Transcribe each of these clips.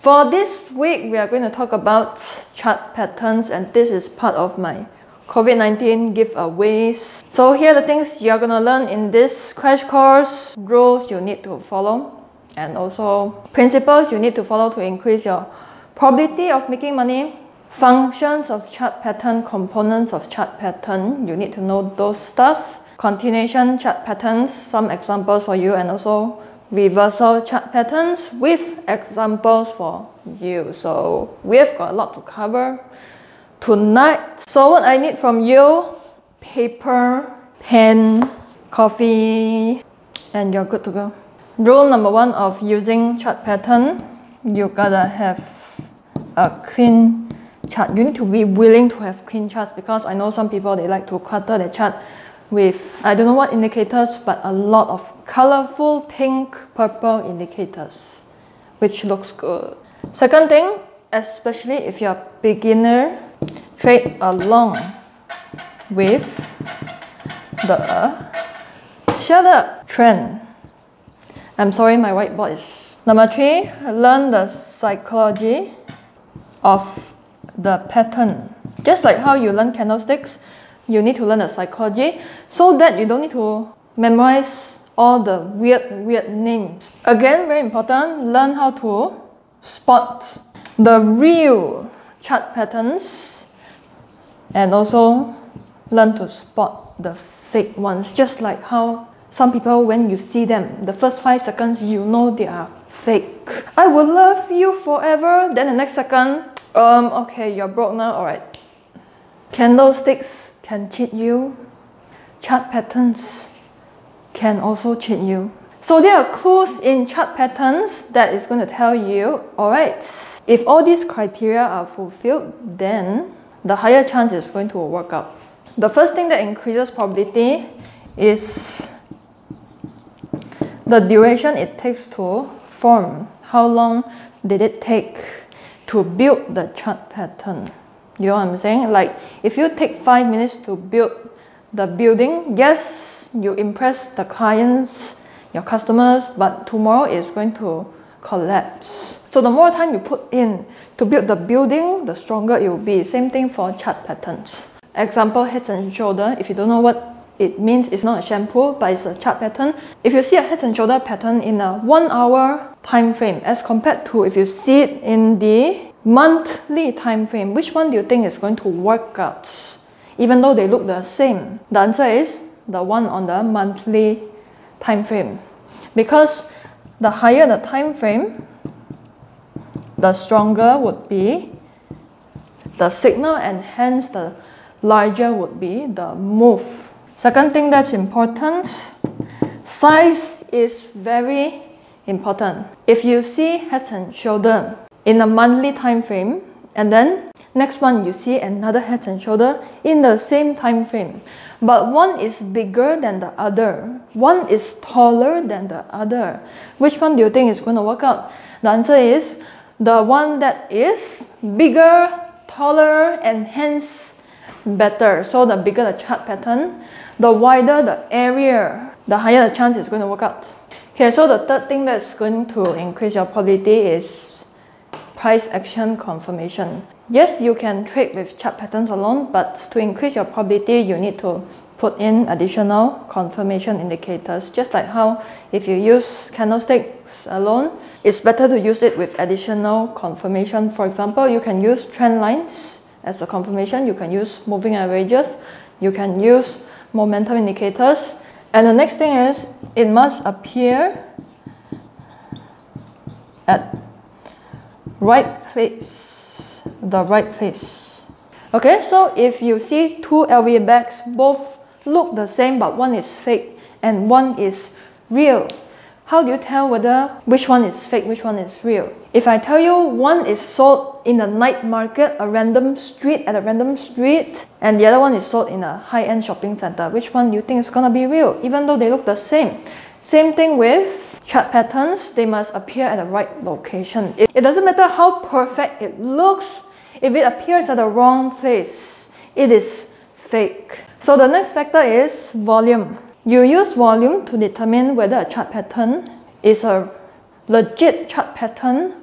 For this week, we are going to talk about chart patterns, and this is part of my COVID-19 giveaways. So here are the things you're going to learn in this crash course, rules you need to follow, and also principles you need to follow to increase your probability of making money. Functions of chart pattern, components of chart pattern, you need to know those stuff. Continuation chart patterns, some examples for you, and also reversal chart patterns with examples for you. So we've got a lot to cover tonight. So what I need from you: paper, pen, coffee, and you're good to go. Rule number 1 of using chart pattern, you gotta have a clean chart. You need to be willing to have clean charts, because I know some people, they like to clutter their chart with I don't know what indicators, but a lot of colorful pink, purple indicators, which looks good. Second thing, especially if you're a beginner, trade along with the trend. I'm sorry, my whiteboard is. Number 3, learn the psychology of the pattern. Just like how you learn candlesticks, you need to learn the psychology so that you don't need to memorize all the weird names. Again, very important, learn how to spot the real chart patterns and also learn to spot the fake ones. Just like how some people, when you see them, the first 5 seconds, you know they are fake. I will love you forever. Then the next second, okay, you're broke now, alright. Candlesticks can cheat you. Chart patterns can also cheat you. So there are clues in chart patterns that is going to tell you, alright, if all these criteria are fulfilled, then the higher chance is going to work out. The first thing that increases probability is the duration it takes to form. How long did it take to build the chart pattern? You know what I'm saying? Like, if you take 5 minutes to build the building, yes, you impress the clients, your customers, but tomorrow it's going to collapse. So the more time you put in to build the building, the stronger it will be. Same thing for chart patterns. Example, heads and shoulder. If you don't know what it means, it's not a shampoo, but it's a chart pattern. If you see a heads and shoulder pattern in a 1 hour time frame as compared to if you see it in the monthly time frame, which one do you think is going to work out, even though they look the same? The answer is the one on the monthly time frame, because the higher the time frame, the stronger would be the signal, and hence the larger would be the move. Second thing that's important, size is very important. If you see heads and shoulder in a monthly time frame, and then next month you see another head and shoulder in the same time frame, but one is bigger than the other, one is taller than the other, which one do you think is going to work out? The answer is the one that is bigger, taller, and hence better. So the bigger the chart pattern, the wider the area, the higher the chance is going to work out. Okay, so the third thing that's going to increase your probability is price action confirmation. Yes, you can trade with chart patterns alone, but to increase your probability, you need to put in additional confirmation indicators. Just like how if you use candlesticks alone, it's better to use it with additional confirmation. For example, you can use trend lines as a confirmation, you can use moving averages, you can use momentum indicators. And the next thing is, it must appear at right place, the right place. Okay, so if you see 2 LV bags, both look the same, but one is fake and one is real, how do you tell whether which one is fake, which one is real? If I tell you one is sold in a night market, a random street, at a random street, and the other one is sold in a high-end shopping center, which one do you think is gonna be real, even though they look the same? Same thing with chart patterns, they must appear at the right location. It doesn't matter how perfect it looks, if it appears at the wrong place, it is fake. So the next factor is volume. You use volume to determine whether a chart pattern is a legit chart pattern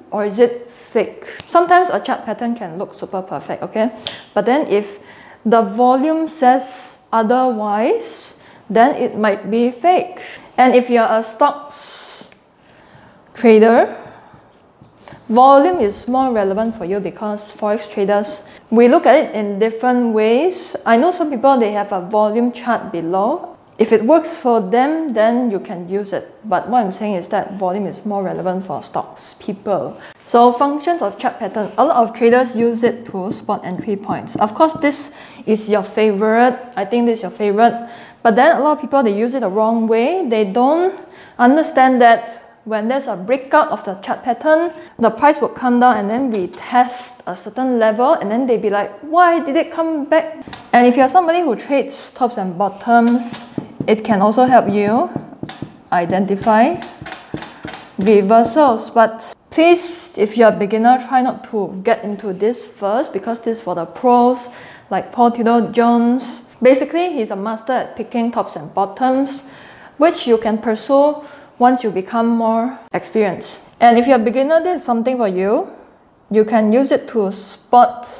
or is it fake? Sometimes a chart pattern can look super perfect, okay? But then if the volume says otherwise, then it might be fake. And if you're a stocks trader, volume is more relevant for you because forex traders, we look at it in different ways. I know some people, they have a volume chart below. If it works for them, then you can use it. But what I'm saying is that volume is more relevant for stocks people. So functions of chart pattern, a lot of traders use it to spot entry points. Of course, this is your favorite. I think this is your favorite. But then a lot of people, they use it the wrong way. They don't understand that when there's a breakout of the chart pattern, the price will come down and then retest a certain level, and then they'd be like, why did it come back? And if you're somebody who trades tops and bottoms, it can also help you identify reversals. But please, if you're a beginner, try not to get into this first, because this is for the pros like Paul Tudor Jones. Basically, he's a master at picking tops and bottoms, which you can pursue once you become more experienced. And if you're a beginner, this is something for you. You can use it to spot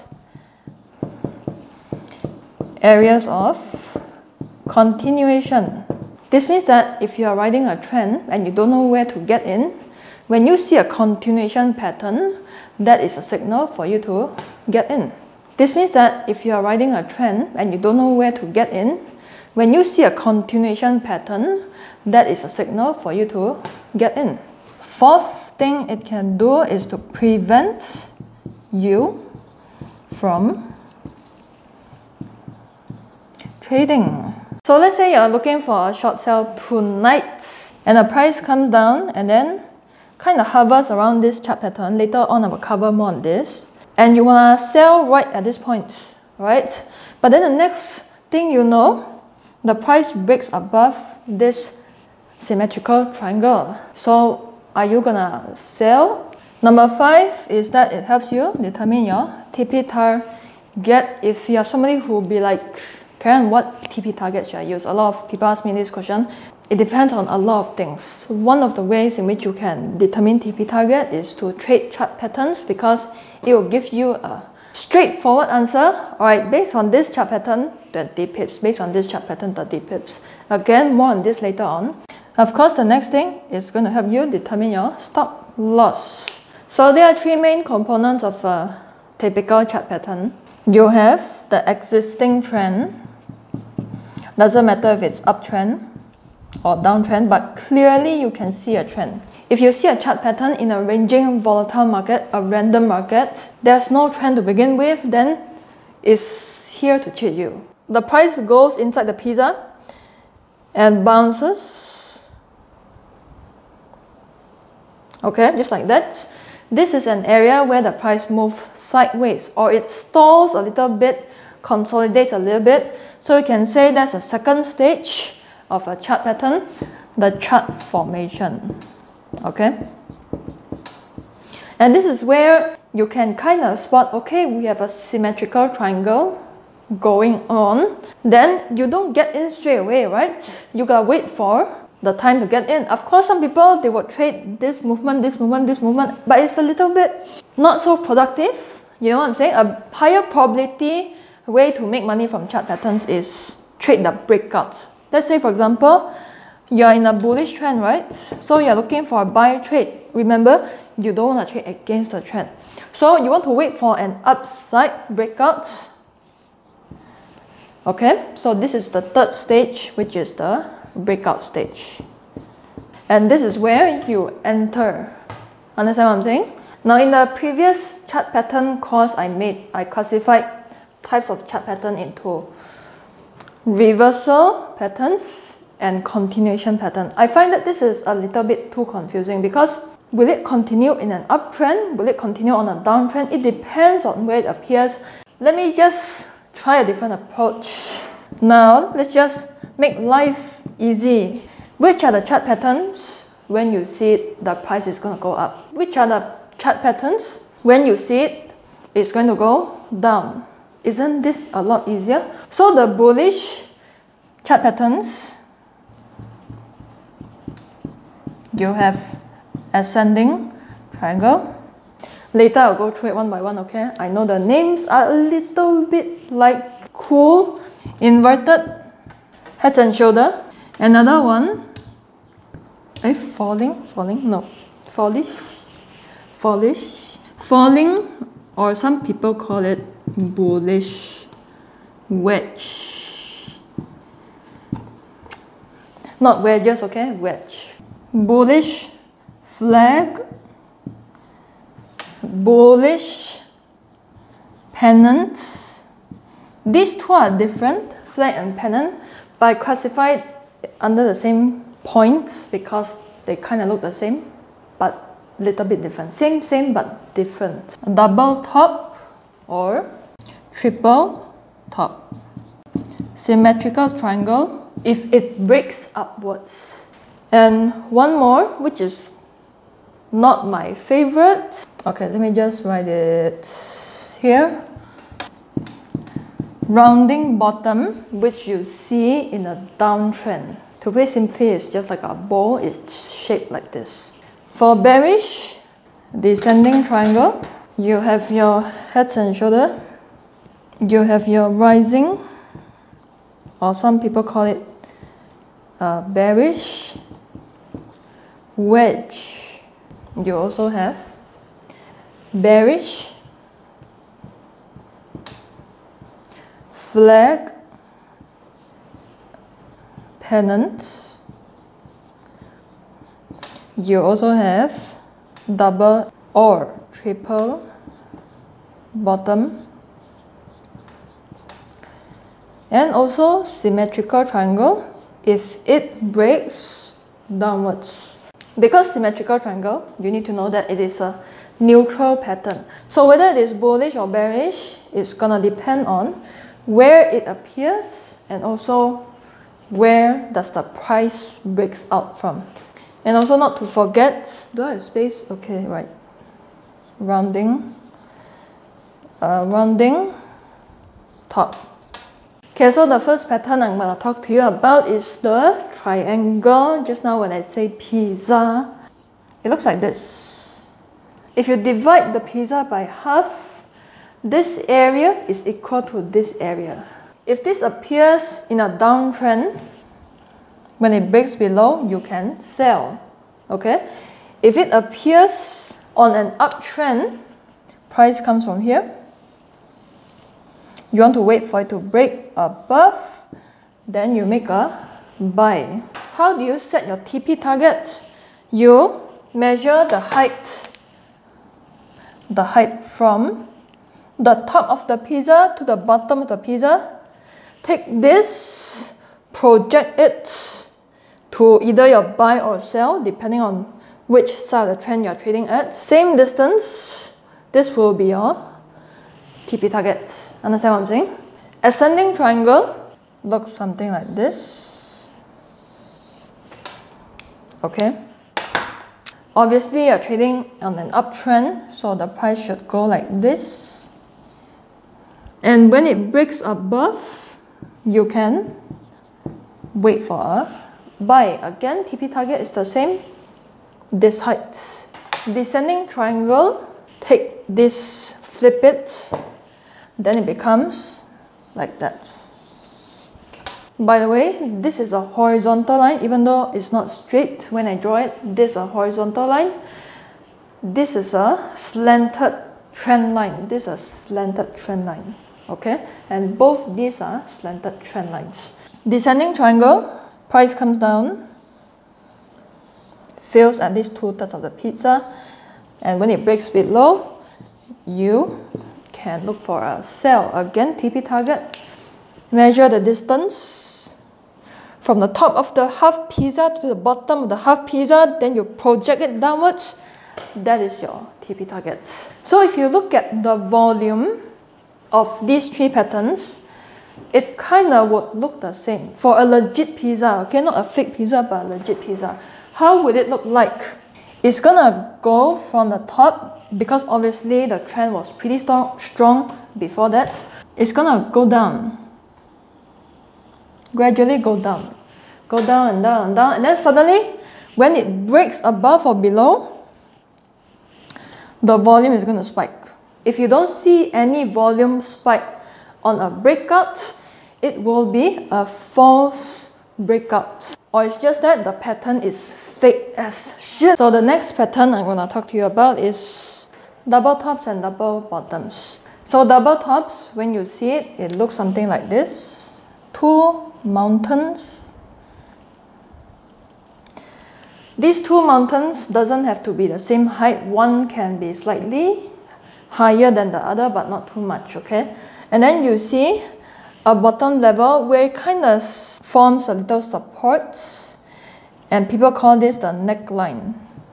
areas of continuation. This means that if you are riding a trend and you don't know where to get in, when you see a continuation pattern, that is a signal for you to get in. This means that if you are riding a trend and you don't know where to get in, when you see a continuation pattern, that is a signal for you to get in. Fourth thing it can do is to prevent you from trading. So let's say you're looking for a short sell tonight and the price comes down and then kind of hovers around this chart pattern. Later on I will cover more on this. And you want to sell right at this point, right? But then the next thing you know, the price breaks above this symmetrical triangle. So are you gonna sell? Number 5 is that it helps you determine your TP target. If you're somebody who will be like, Karen, what TP target should I use? A lot of people ask me this question. It depends on a lot of things. One of the ways in which you can determine TP target is to trade chart patterns, because it will give you a straightforward answer. Alright, based on this chart pattern, 20 pips. Based on this chart pattern, 30 pips. Again, more on this later on. Of course, the next thing is going to help you determine your stop loss. So there are 3 main components of a typical chart pattern. You have the existing trend. Doesn't matter if it's uptrend or downtrend, but clearly you can see a trend. If you see a chart pattern in a ranging volatile market, a random market, there's no trend to begin with, then it's here to cheat you. The price goes inside the pizza and bounces. Okay, just like that. This is an area where the price moves sideways, or it stalls a little bit, consolidates a little bit. So you can say that's a second stage of a chart pattern, the chart formation. Okay, and this is where you can kind of spot, okay, we have a symmetrical triangle going on. Then you don't get in straight away, right? You gotta wait for the time to get in. Of course, some people, they will trade this movement, this movement, this movement, but it's a little bit not so productive. You know what I'm saying? A higher probability way to make money from chart patterns is trade the breakouts. Let's say, for example, you're in a bullish trend, right? So you're looking for a buy trade. Remember, you don't want to trade against the trend. So you want to wait for an upside breakout. Okay, so this is the third stage, which is the breakout stage. And this is where you enter. Understand what I'm saying? Now, in the previous chart pattern course I made, I classified types of chart pattern into reversal patterns and continuation pattern. I find that this is a little bit too confusing, because will it continue in an uptrend? Will it continue on a downtrend? It depends on where it appears. Let me just try a different approach. Now, let's just make life easy. Which are the chart patterns when you see it, the price is going to go up? Which are the chart patterns when you see it, it's going to go down? Isn't this a lot easier? So the bullish chart patterns, you have ascending triangle, Later I'll go through it one by one, okay? I know the names are a little bit like cool. Inverted head and shoulder. Another one. Falling? No. Falling, or some people call it bullish wedge. Not wedges, okay? Wedge. Bullish flag. Bullish pennant. These two are different, flag and pennant, but classified under the same points because they kind of look the same, but little bit different. Same but different. Double top or triple top. Symmetrical triangle if it breaks upwards. And one more, which is not my favorite. Okay, let me just write it here. Rounding bottom, which you see in a downtrend. To put it simply, it's just like a bowl, it's shaped like this. For bearish, descending triangle, you have your head and shoulder, you have your rising, or some people call it bearish wedge. You also have bearish flag pennants. You also have double or triple bottom, and also symmetrical triangle if it breaks downwards. Because symmetrical triangle, you need to know that it is a neutral pattern. So whether it is bullish or bearish, it's gonna depend on where it appears and also where does the price breaks out from. And also not to forget, do I have space? Okay, right. Rounding top. Okay, so the first pattern I'm going to talk to you about is the triangle. Just now when I say pizza, it looks like this. If you divide the pizza by half, this area is equal to this area. If this appears in a downtrend, when it breaks below, you can sell. Okay? If it appears on an uptrend, price comes from here. You want to wait for it to break above, then you make a buy. How do you set your TP target? You measure the height from the top of the pizza to the bottom of the pizza. Take this, project it to either your buy or sell, depending on which side of the trend you're trading at. Same distance, this will be your TP target. Understand what I'm saying? Ascending triangle looks something like this. Okay. Obviously, you're trading on an uptrend, so the price should go like this. And when it breaks above, you can wait for a buy. Again, TP target is the same, this height. Descending triangle, take this, flip it, then it becomes like that. By the way, this is a horizontal line, even though it's not straight when I draw it. This is a horizontal line. This is a slanted trend line. This is a slanted trend line. Okay? And both these are slanted trend lines. Descending triangle, price comes down, fails at least 2/3 of the pizza, and when it breaks below, you can look for a sell. Again, TP target. Measure the distance from the top of the half pizza to the bottom of the half pizza, then you project it downwards. That is your TP target. So if you look at the volume of these three patterns, it kind of would look the same. For a legit pizza, okay, not a fake pizza, but a legit pizza, how would it look like? It's gonna go from the top, because obviously the trend was pretty strong before that. It's gonna go down. Gradually go down. Go down and down and down. And then suddenly, when it breaks above or below, the volume is going to spike. If you don't see any volume spike on a breakout, it will be a false breakout. Or it's just that the pattern is fake as shit. So the next pattern I'm going to talk to you about is double tops and double bottoms. So double tops, when you see it, it looks something like this. Two mountains. These two mountains doesn't have to be the same height. One can be slightly higher than the other, but not too much, okay? And then you see a bottom level where it kind of forms a little support, and people call this the neckline.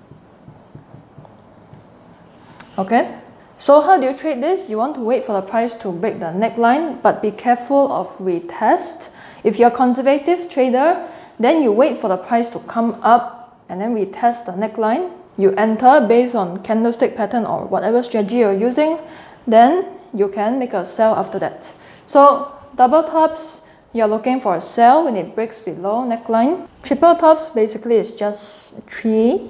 Okay? So how do you trade this? You want to wait for the price to break the neckline, but be careful of retest. If you're a conservative trader, then you wait for the price to come up and then retest the neckline. You enter based on candlestick pattern or whatever strategy you're using, then you can make a sell after that. So double tops, you're looking for a sell when it breaks below neckline. Triple tops basically is just 3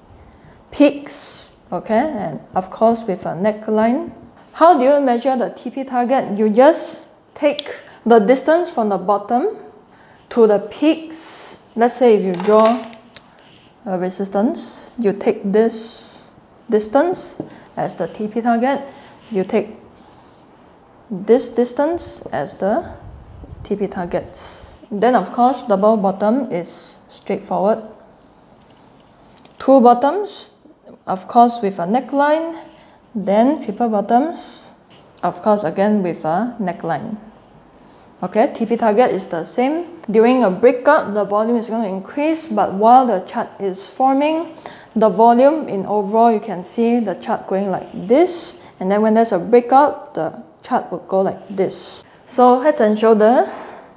peaks, okay, and of course with a neckline. How do you measure the TP target? You just take the distance from the bottom to the peaks. Let's say if you draw a resistance, you take this distance as the TP target, you take this distance as the TP targets. Then of course double bottom is straightforward. Two bottoms, of course with a neckline, then triple bottoms, of course again with a neckline. Okay, TP target is the same. During a breakout, the volume is going to increase, but while the chart is forming, the volume in overall, you can see the chart going like this, and then when there's a breakout, the chart will go like this. So head and shoulder,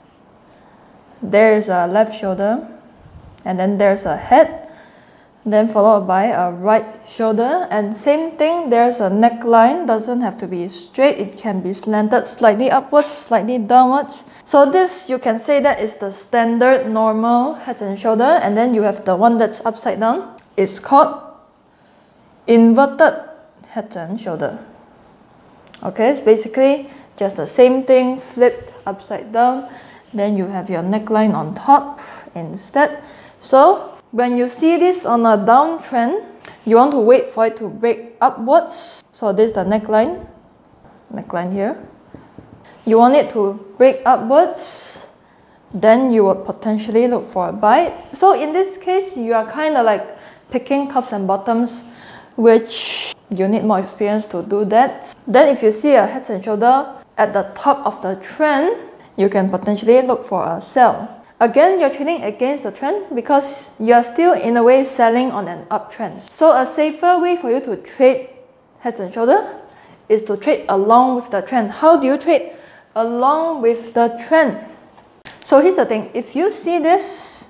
there's a left shoulder, and then there's a head, then followed by a right shoulder, and same thing, there's a neckline. Doesn't have to be straight, it can be slanted slightly upwards, slightly downwards. So this, you can say that is the standard normal head and shoulder, and then you have the one that's upside down. It's called inverted head and shoulder. Okay, it's basically just the same thing flipped upside down. Then you have your neckline on top instead. So when you see this on a downtrend, you want to wait for it to break upwards. So this is the neckline here. You want it to break upwards, then you would potentially look for a buy. So in this case, you are kind of like picking tops and bottoms, which you need more experience to do that. Then if you see a head and shoulder at the top of the trend, you can potentially look for a sell. Again, you're trading against the trend because you're still in a way selling on an uptrend. So a safer way for you to trade head and shoulder is to trade along with the trend. How do you trade along with the trend? So here's the thing, if you see this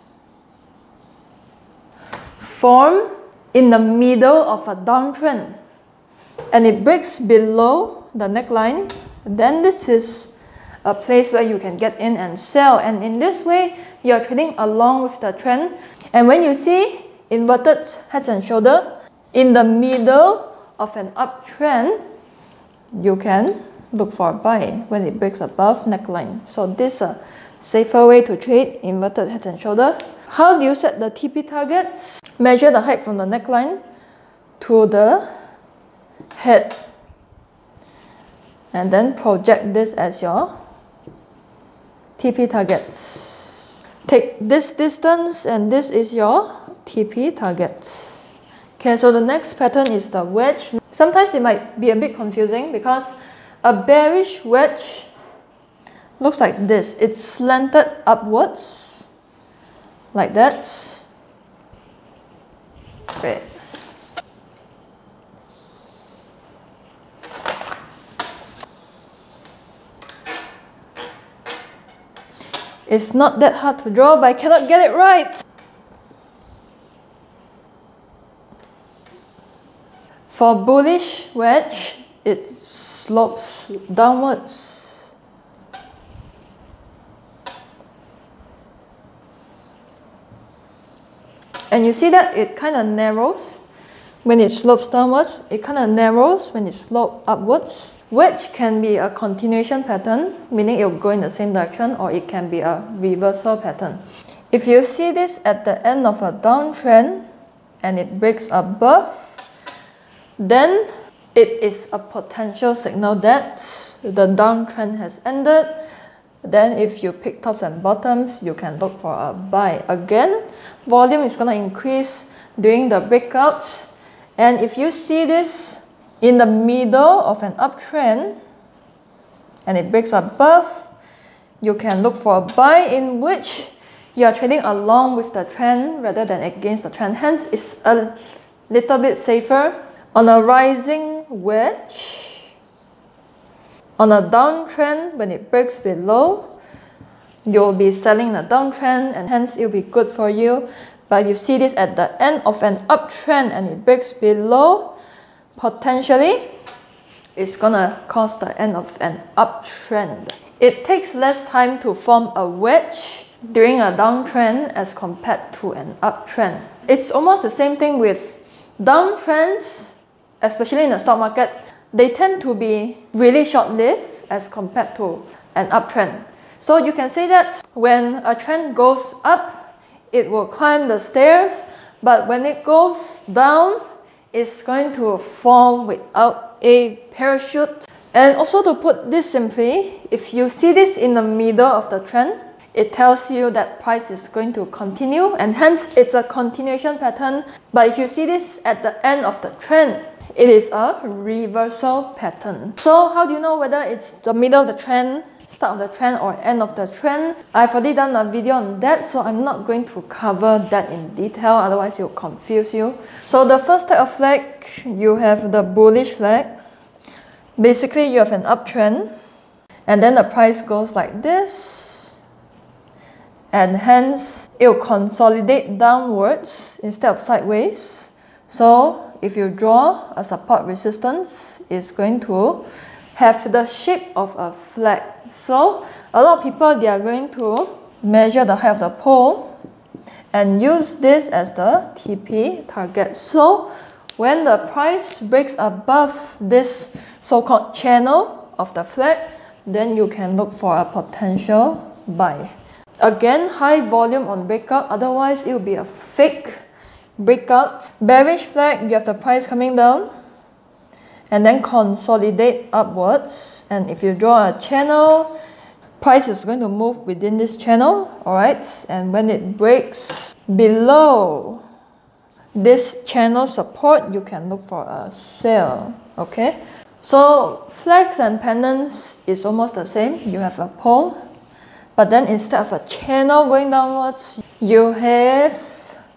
form in the middle of a downtrend and it breaks below the neckline, then this is a place where you can get in and sell, and in this way you are trading along with the trend. And when you see inverted head and shoulder in the middle of an uptrend, you can look for a buy when it breaks above neckline. So this is a safer way to trade inverted head and shoulder. How do you set the TP targets? Measure the height from the neckline to the head, and then project this as your TP targets. Take this distance and this is your TP targets. Okay, so the next pattern is the wedge. Sometimes it might be a bit confusing because a bearish wedge looks like this. It's slanted upwards like that. Wait. It's not that hard to draw, but I cannot get it right. For bullish wedge, it slopes downwards. And you see that it kind of narrows when it slopes downwards, it kind of narrows when it slopes upwards. Wedge can be a continuation pattern, meaning it will go in the same direction, or it can be a reversal pattern. If you see this at the end of a downtrend and it breaks above, then it is a potential signal that the downtrend has ended. Then if you pick tops and bottoms, you can look for a buy. Again, volume is going to increase during the breakout. And if you see this in the middle of an uptrend and it breaks above, you can look for a buy, in which you are trading along with the trend rather than against the trend. Hence, it's a little bit safer. On a rising wedge, on a downtrend, when it breaks below, you'll be selling the downtrend and hence it'll be good for you. But if you see this at the end of an uptrend and it breaks below, potentially it's gonna cause the end of an uptrend. It takes less time to form a wedge during a downtrend as compared to an uptrend. It's almost the same thing with downtrends, especially in the stock market. They tend to be really short-lived as compared to an uptrend. So you can say that when a trend goes up, it will climb the stairs, but when it goes down, it's going to fall without a parachute. And also, to put this simply, if you see this in the middle of the trend, it tells you that price is going to continue and hence it's a continuation pattern. But if you see this at the end of the trend, it is a reversal pattern. So how do you know whether it's the middle of the trend, start of the trend, or end of the trend? I've already done a video on that, so I'm not going to cover that in detail, otherwise it will confuse you. So the first type of flag, you have the bullish flag. Basically, you have an uptrend and then the price goes like this, and hence it will consolidate downwards instead of sideways. So if you draw a support resistance, it's going to have the shape of a flag. So a lot of people, they are going to measure the height of the pole and use this as the TP target. So when the price breaks above this so-called channel of the flag, then you can look for a potential buy. Again, high volume on breakout, otherwise it will be a fake breakout. Bearish flag, you have the price coming down and then consolidate upwards, and if you draw a channel, price is going to move within this channel, alright, and when it breaks below this channel support, you can look for a sell. Okay, so flags and pennants is almost the same. You have a pole, but then instead of a channel going downwards, you have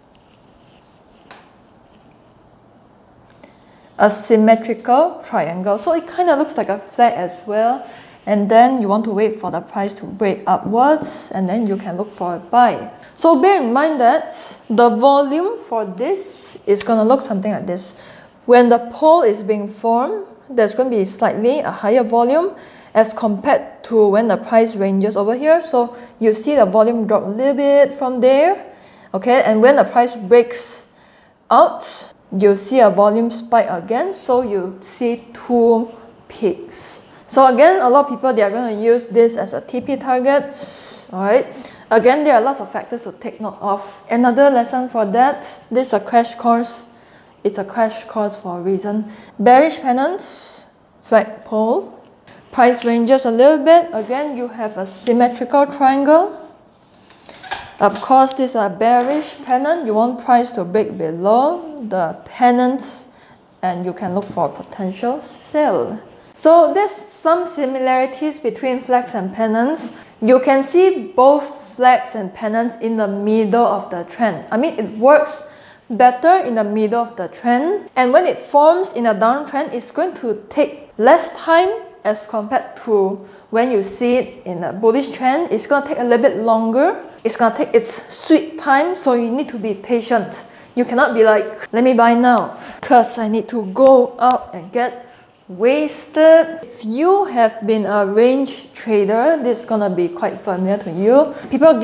a symmetrical triangle. So it kind of looks like a flag as well. And then you want to wait for the price to break upwards, and then you can look for a buy. So bear in mind that the volume for this is going to look something like this. When the pole is being formed, there's going to be slightly a higher volume as compared to when the price ranges over here. So you see the volume drop a little bit from there. Okay, and when the price breaks out, you see a volume spike again. So you see two peaks. So again, a lot of people, they are going to use this as a TP target. Alright. Again, there are lots of factors to take note of. Another lesson for that, this is a crash course. It's a crash course for a reason. Bearish pennants, flag pole. Price ranges a little bit. Again, you have a symmetrical triangle. Of course, this is a bearish pennant. You want price to break below the pennant and you can look for a potential sell. So there's some similarities between flags and pennants. You can see both flags and pennants in the middle of the trend. I mean, it works better in the middle of the trend. And when it forms in a downtrend, it's going to take less time as compared to when you see it in a bullish trend. It's going to take a little bit longer. It's going to take its sweet time, so you need to be patient. You cannot be like, let me buy now because I need to go out and get wasted. If you have been a range trader, this is gonna be quite familiar to you. People give it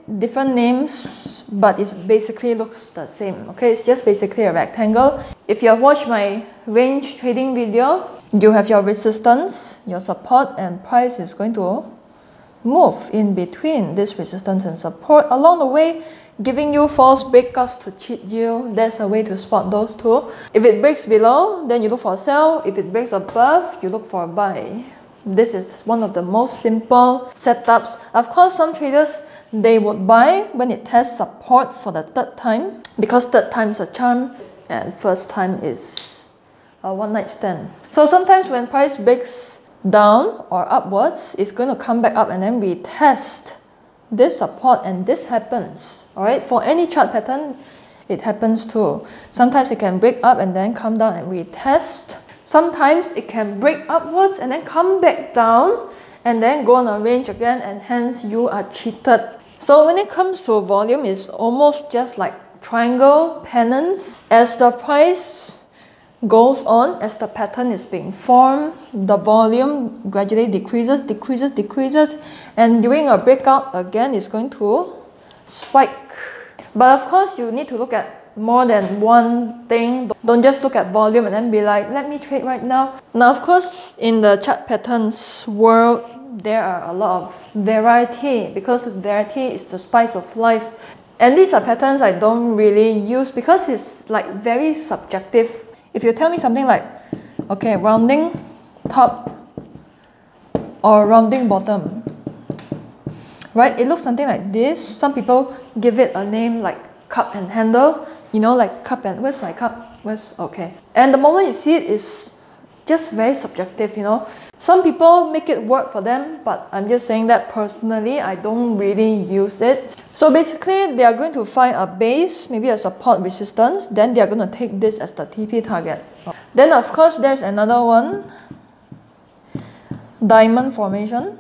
different names, but it basically looks the same. Okay, it's just basically a rectangle. If you have watched my range trading video, you have your resistance, your support, and price is going to move in between this resistance and support along the way, giving you false breakouts to cheat you. That's a way to spot those two. If it breaks below, then you look for a sell. If it breaks above, you look for a buy. This is one of the most simple setups. Of course, some traders, they would buy when it tests support for the third time, because third time is a charm and first time is a one night stand. So sometimes when price breaks down or upwards, it's going to come back up and then retest this support, and this happens. Alright, for any chart pattern, it happens too. Sometimes it can break up and then come down and retest. Sometimes it can break upwards and then come back down and then go on a range again, and hence you are cheated. So when it comes to volume, it's almost just like triangle pennants. As the price goes on, as the pattern is being formed, the volume gradually decreases, and during a breakout again, it's going to spike. But of course, you need to look at more than one thing. Don't just look at volume and then be like, let me trade right now. Now, of course, in the chart patterns world, there are a lot of variety, because variety is the spice of life. And these are patterns I don't really use because it's like very subjective. If you tell me something like, okay, rounding top or rounding bottom, right? It looks something like this. Some people give it a name like cup and handle, you know, like cup and, where's my cup? Okay. And the moment you see it, it's just very subjective, you know. Some people make it work for them, but I'm just saying that personally, I don't really use it. So basically, they are going to find a base, maybe a support resistance, then they are going to take this as the TP target. Then of course, there's another one, diamond formation.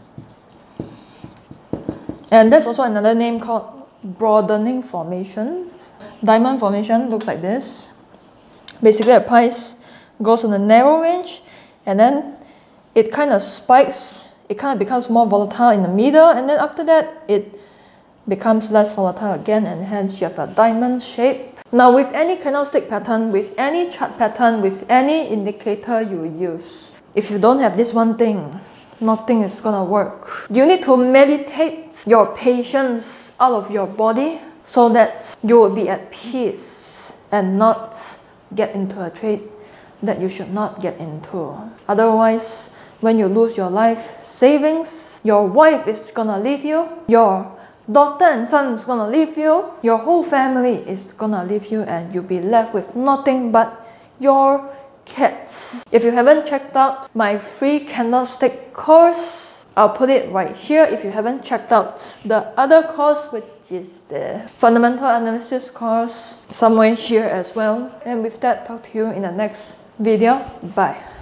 And there's also another name called broadening formation. Diamond formation looks like this. Basically, a price goes on a narrow range, and then it kind of spikes, it kind of becomes more volatile in the middle, and then after that it becomes less volatile again, and hence you have a diamond shape. Now with any candlestick pattern, with any chart pattern, with any indicator you use, if you don't have this one thing, nothing is gonna work. You need to meditate your patience out of your body so that you will be at peace and not get into a trade that you should not get into. Otherwise, when you lose your life savings, your wife is gonna leave you, your daughter and son is gonna leave you, your whole family is gonna leave you, and you'll be left with nothing but your cats. If you haven't checked out my free candlestick course, I'll put it right here. If you haven't checked out the other course, which is the fundamental analysis course, somewhere here as well. And with that, talk to you in the next video. Bye.